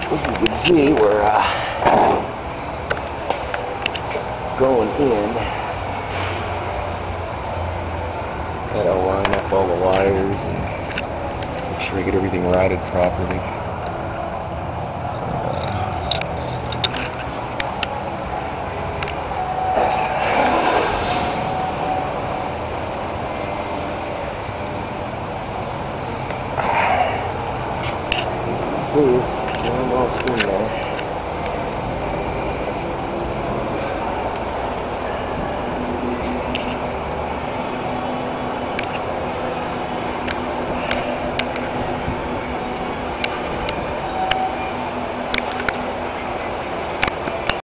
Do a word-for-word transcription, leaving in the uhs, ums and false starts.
As you can see, we're uh, going in. Gotta line up all the wires and make sure I get everything routed properly. See, this